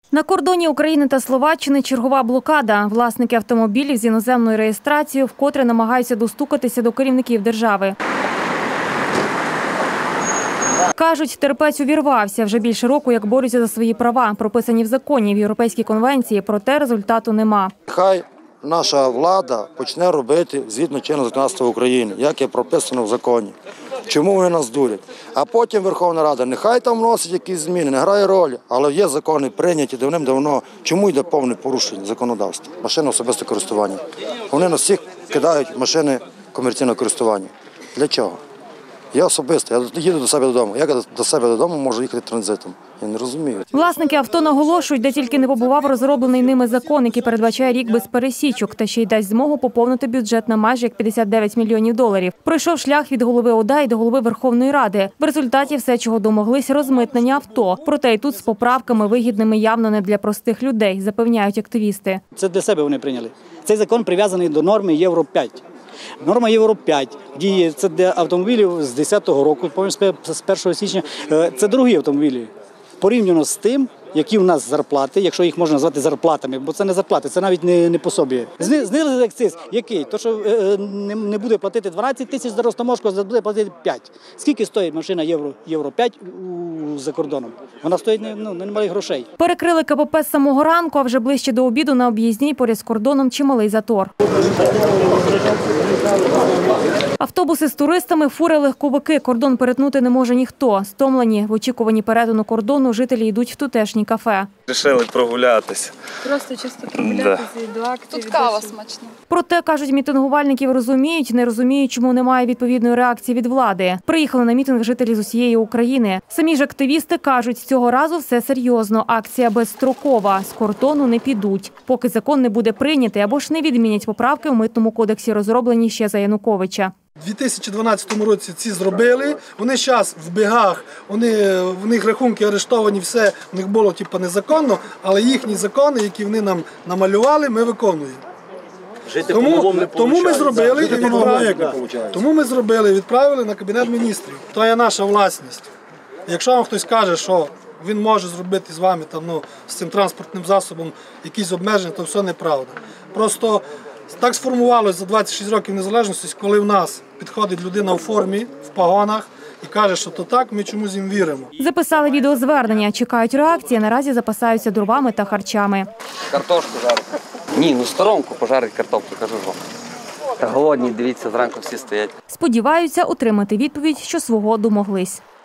На кордоні України та Словаччини чергова блокада. Власники автомобілів з іноземною реєстрацією вкотре намагаються достукатися до керівників держави. Кажуть, терпець увірвався. Вже більше року, як борються за свої права, прописані в законі, в Європейській конвенції, проте результату нема. Хай наша влада почне робити згідно чинного законодавства України, як є прописано в законі. Чому вони нас дурять? А потім Верховна Рада, нехай там вносить якісь зміни, не грає ролі, але є закони прийняті давним-давно. Чому йде повне порушення законодавства? Машини особистого користування. Вони нас всіх кидають в машини комерційного користування. Для чого? Я особисто, я їду до себе додому. Як я до себе додому можу їхати транзитом? Я не розумію. Власники авто наголошують, де тільки не побував розроблений ними закон, який передбачає рік без пересічок, та ще й дасть змогу поповнити бюджет на майже 59 мільйонів доларів. Пройшов шлях від голови ОДА і до голови Верховної Ради. В результаті все, чого домоглись – розмитнення авто. Проте і тут з поправками, вигідними явно не для простих людей, запевняють активісти. Це для себе вони прийняли. Цей закон прив'язаний до норми Євро-5. Норма Євро-5 діє, це для автомобілів з 2010 року, з 1 січня. Це дорогі автомобілі. Порівняно з тим, які в нас зарплати, якщо їх можна назвати зарплатами, бо це не зарплати, це навіть не пособі. Знизили акциз, який? То, що не буде платити 12 тисяч за розтаможку, а буде платити 5. Скільки стоїть машина Євро-5 за кордоном? Вона стоїть немає грошей. Перекрили КПП з самого ранку, а вже ближче до обіду на об'їзній поряд з кордоном чималий затор. Автобуси з туристами, фури, легковики. Кордон перетнути не може ніхто. Стомлені, в очікуванні перетину кордону жителі йдуть в тутешні кафе. Рішили прогулятися. Просто чисто прогулятися до акції. Тут кава смачна. Проте, кажуть, мітингувальників розуміють, не розуміють, чому немає відповідної реакції від влади. Приїхали на мітинг жителі з усієї України. Самі ж активісти кажуть, цього разу все серйозно. Акція безстрокова. З кордону не підуть, поки закон не буде прийнятий або ж не відмінять поправки в Митному кодексі, розроблені ще за Януковича. У 2012 році ці зробили, вони зараз в бігах, в них рахунки арештовані, все в них було незаконно, але їхні закони, які вони нам намалювали, ми виконуємо. Тому ми зробили і відправили на Кабінет міністрів. То є наша власність. Якщо вам хтось каже, що він може зробити з вами, з цим транспортним засобом якісь обмеження, то все неправда. Просто так сформувалося за 26 років незалежності, коли в нас підходить людина у формі, в погонах і каже, що то так, ми чомусь їм віримо. Записали відеозвернення, чекають реакції, наразі запасаються дровами та харчами. Картошку жарити. Ні, сторонку пожарить картоплю, кажу вам. Та голодні, дивіться, зранку всі стоять. Сподіваються отримати відповідь, що свого домоглись.